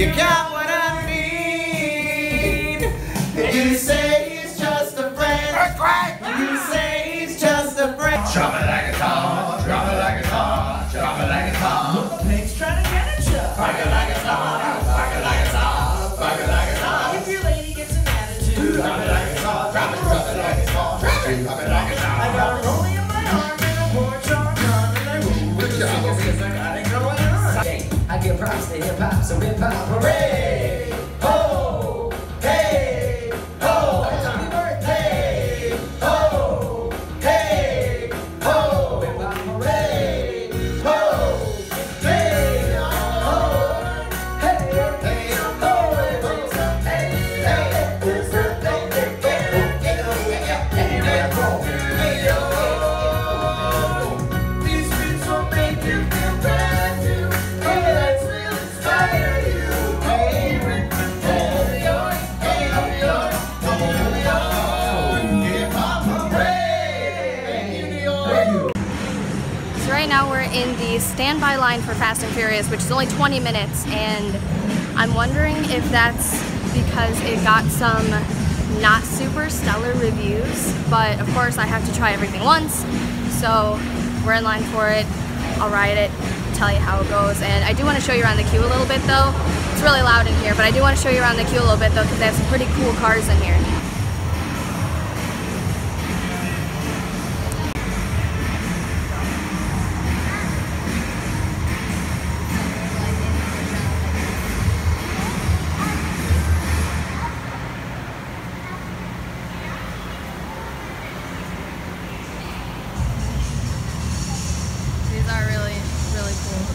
You got what I need. You say it's just a friend. You say it's just a friend. Drop it like a car, drop it like a car, drop it like a car. Pigs trying to get at you. Rock it like a star, rock it like a star, rock it like a star. If your lady gets an attitude, Drop it like a star, drop it like a star, drop it like a star. I got a rolling in my arm and a porch on run, and I move with the singers 'cause I got it going on. Hey, I give props to hip hop, so hip hop, hooray! Ho! Hey! Ho! Happy birthday! Ho! Hey! Ho! Hip hop, hooray! Ho! Hey! Ho! Hey! Hey! Ho! These beats will make you feel brand new. Hey, let's really inspire you. Hey, hip hop, hooray! So right now we're in the standby line for Fast and Furious, which is only 20 minutes, and I'm wondering if that's because it got some not super stellar reviews, but of course I have to try everything once, so we're in line for it. I'll ride it, tell you how it goes, and I do want to show you around the queue a little bit though. It's really loud in here, but I do want to show you around the queue a little bit though, because they have some pretty cool cars in here. These are really, really cool.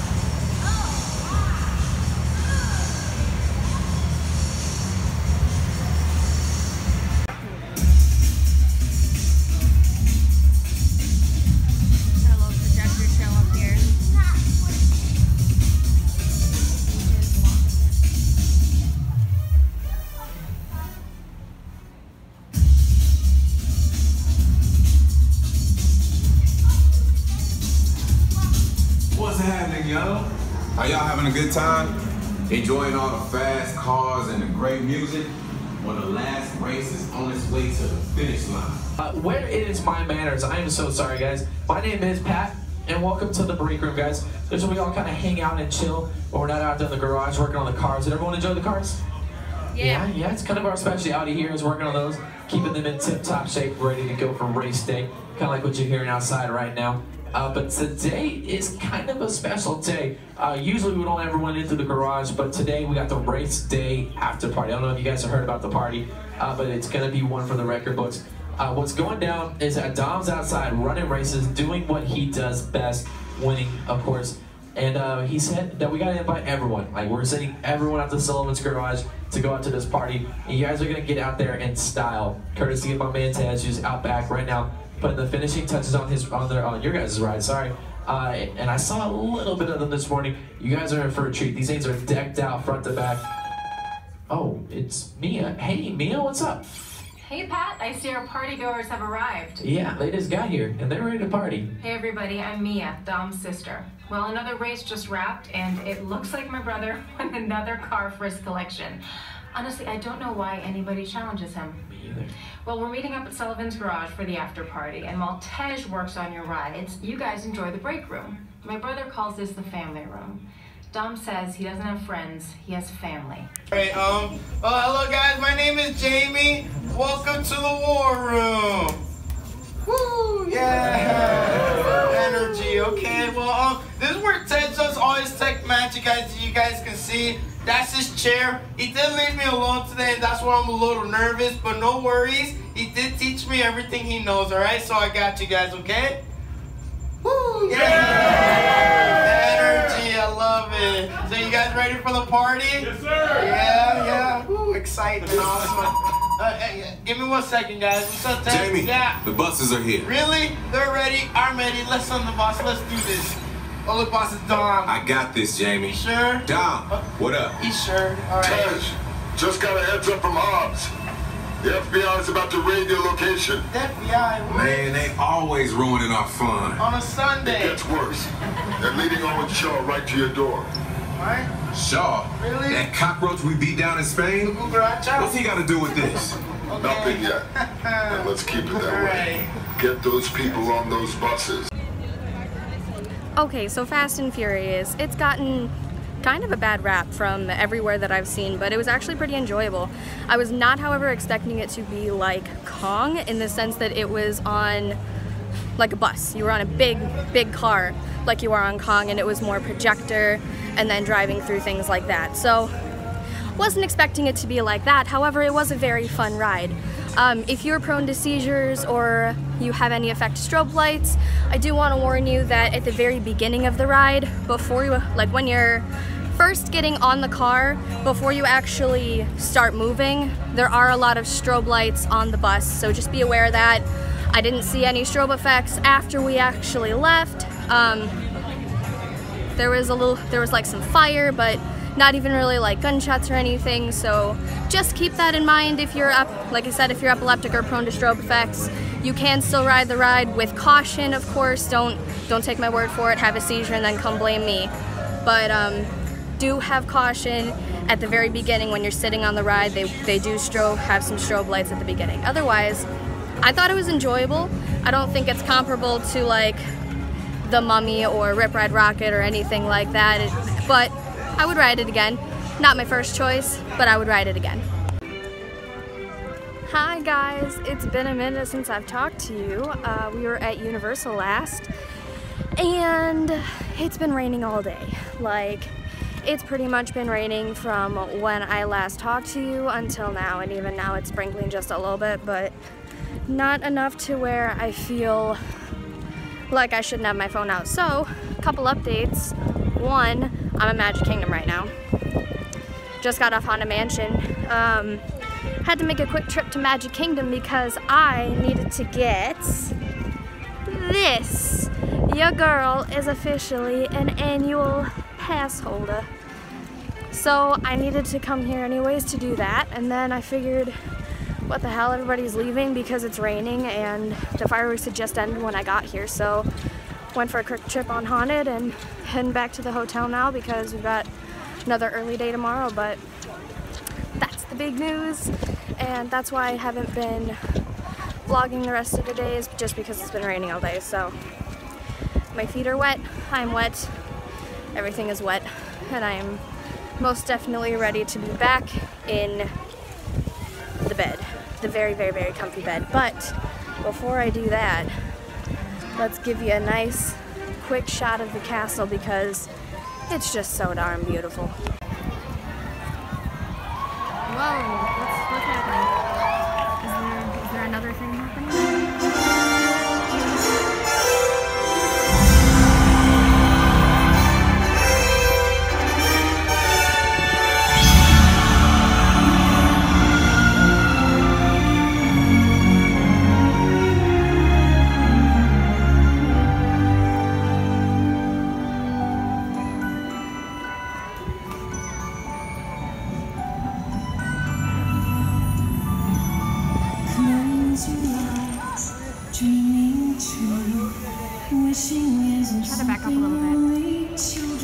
Got a little projector show up here. What's happening, yo? Are y'all having a good time? Enjoying all the fast cars and the great music? Well, the last race is on its way to the finish line. Where is my manners? I am so sorry, guys. My name is Pat, and welcome to the break room, guys. This is where we all kind of hang out and chill when we're not out there in the garage working on the cars. Did everyone enjoy the cars? Yeah, it's kind of our specialty here is working on those, keeping them in tip-top shape, ready to go for race day. Kind of like what you're hearing outside right now. But today is kind of a special day. Usually we don't ever went into the garage, but today we got the race day after party. I don't know if you guys have heard about the party, but it's gonna be one for the record books. What's going down is that Dom's outside running races, doing what he does best, winning, of course. And he said that we gotta invite everyone. Like, we're sending everyone out to Sullivan's Garage to go out to this party. And you guys are gonna get out there in style, courtesy of my man Taz, who's out back right now, putting the finishing touches on your guys' ride. Sorry, and I saw a little bit of them this morning. You guys are in for a treat. These things are decked out front to back. Oh, it's Mia. Hey, Mia, what's up? Hey Pat, I see our party goers have arrived. Yeah, they just got here and they're ready to party. Hey everybody, I'm Mia, Dom's sister. Well, another race just wrapped, and it looks like my brother won another car for his collection. Honestly, I don't know why anybody challenges him. Me either. Well, we're meeting up at Sullivan's Garage for the after party, and while Tej works on your rides, you guys enjoy the break room. My brother calls this the family room. Dom says he doesn't have friends, he has family. Alright, hello guys, my name is Jamie. Welcome to the war room. Woo, yeah. Energy, okay. Well, this is where Ted does all his tech magic, as you guys can see. That's his chair. He did leave me alone today, and that's why I'm a little nervous, but no worries. He did teach me everything he knows, alright? So I got you guys, okay? Woo, yeah. Energy, I love it. So you guys ready for the party? Yes, sir. Yeah. Woo, excitement, awesome. Hey, give me 1 second, guys. What's up, Ted? Jamie, yeah. the buses are here. Really? They're ready. I'm ready. Let's send the boss. Let's do this. Oh, look, boss, it's Dom. I got this, Jamie. You sure? Dom, what up? He's sure. All right. Tej, just got a heads up from Hobbs. The FBI is about to raid your location. The FBI. Man, they always ruining our fun. On a Sunday. It gets worse. They're leading Owen Shaw right to your door. What? Shaw? Really? That cockroach we beat down in Spain? What's he got to do with this? Okay. Nothing yet. And let's keep it that way. Get those people on those buses. Okay, so Fast and Furious, it's gotten kind of a bad rap from everywhere that I've seen, but it was actually pretty enjoyable. I was not, however, expecting it to be like Kong in the sense that it was on like a bus. You were on a big car like you are on Kong, and it was more projector and then driving through things like that. So wasn't expecting it to be like that. However, it was a very fun ride. If you're prone to seizures or you have any effect strobe lights, I do want to warn you that at the very beginning of the ride, before you, like when you're first getting on the car, before you actually start moving, there are a lot of strobe lights on the bus, so just be aware of that. I didn't see any strobe effects after we actually left. There was like some fire, but not even really like gunshots or anything, so just keep that in mind if you're like I said, if you're epileptic or prone to strobe effects. You can still ride the ride with caution, of course. Don't take my word for it, have a seizure and then come blame me. But do have caution at the very beginning when you're sitting on the ride. They do have some strobe lights at the beginning. Otherwise, I thought it was enjoyable. I don't think it's comparable to like The Mummy or Rip Ride Rocket or anything like that, but I would ride it again. Not my first choice, but I would ride it again. Hi guys, it's been a minute since I've talked to you. We were at Universal last, and it's been raining all day. Like, it's pretty much been raining from when I last talked to you until now, and even now it's sprinkling just a little bit, but not enough to where I feel like I shouldn't have my phone out. So, a couple updates. One, I'm at Magic Kingdom right now. Just got off Haunted Mansion. Had to make a quick trip to Magic Kingdom because I needed to get this. Your girl is officially an annual pass holder. So I needed to come here anyways to do that, and then I figured, what the hell, everybody's leaving because it's raining and the fireworks had just ended when I got here, so went for a quick trip on Haunted and heading back to the hotel now because we've got another early day tomorrow. But that's the big news, and that's why I haven't been vlogging the rest of the days, just because it's been raining all day. So my feet are wet, I'm wet, everything is wet, and I am most definitely ready to be back in the bed, the very, very, very comfy bed. But before I do that, let's give you a nice quick shot of the castle because it's just so darn beautiful. Whoa, what's happening? Is there another thing happening? Try to back up a little bit.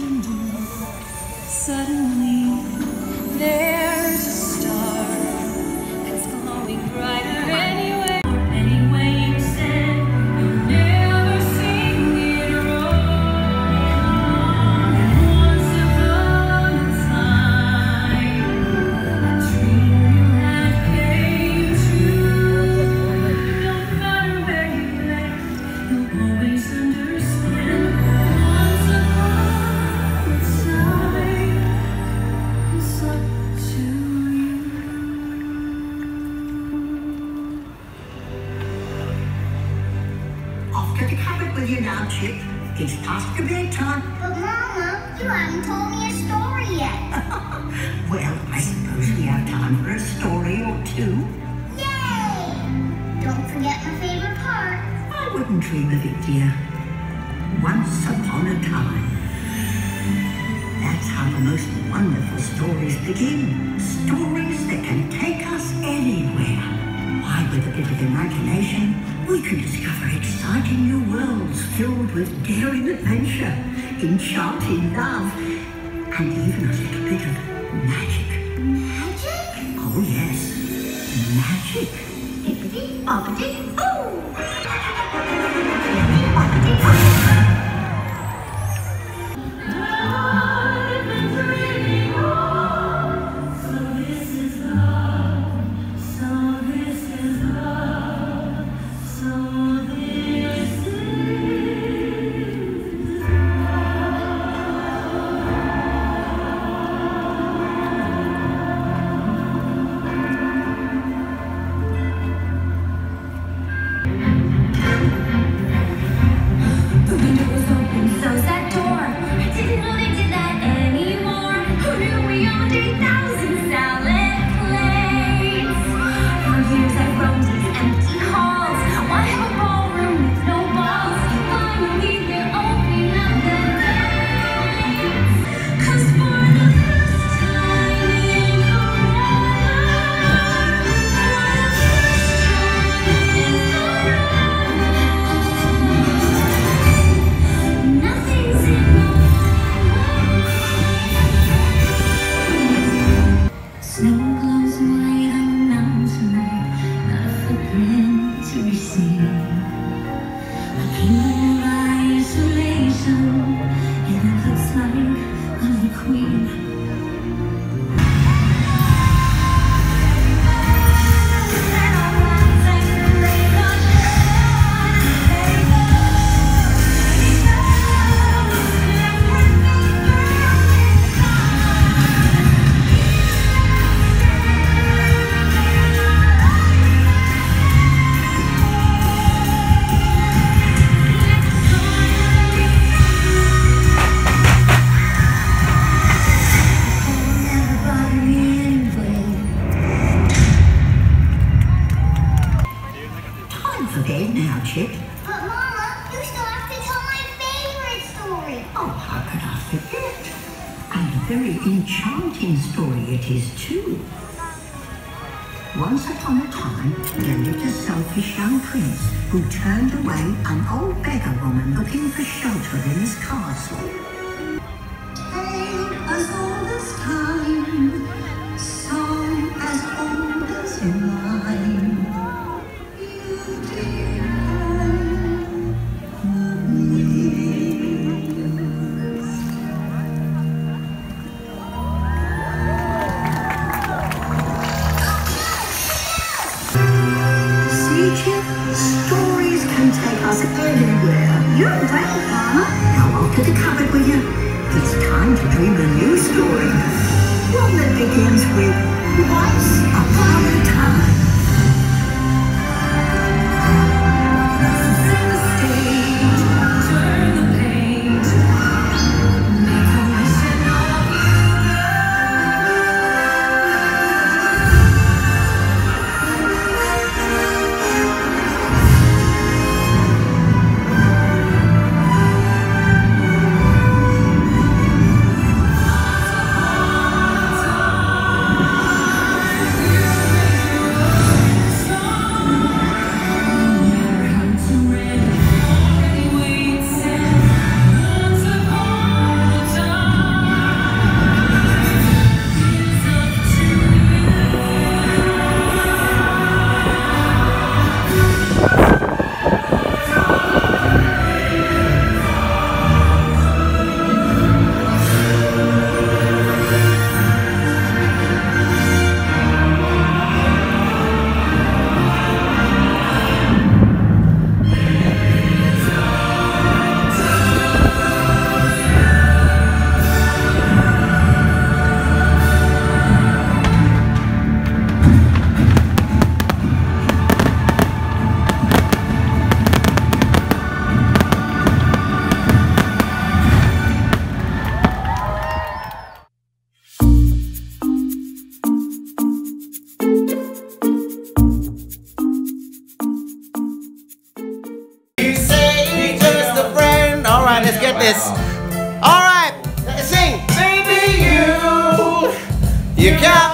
Suddenly, there's a star that's glowing brighter anyway. Anyway, you said you'll never sing it wrong. Once upon a time, a dream you had came true. No matter where you left, you'll always understand. Once upon a time, it's up to you. Off to the cupboard with you now, chick. It's past your bedtime. But Mama, you haven't told me a story yet. Well, I suppose we have time for a story or two. Yay! Don't forget my favorite part. I wouldn't dream of it, dear. Once upon a time. That's how the most wonderful stories begin. Stories that can take us anywhere. Why, with a bit of imagination, we can discover exciting new worlds filled with daring adventure, enchanting love, and even a little bit of magic. Magic? Oh yes, magic. Hippity, boppity, boo! Now, Chip. But Mama, you still have to tell my favorite story. Oh, how could I forget? And a very enchanting story it is, too. Once upon a time, there lived a selfish young prince who turned away an old beggar woman looking for shelter in his castle. Tale as old as time, song as old as mine. Stories can take us anywhere. You're right, Mama. Now off to the cupboard with you. It's time to dream a new story. One that begins with Once Upon a Time. Set the stage, turn the page, make a wish and all Let's get this. All right, sing. Baby, you got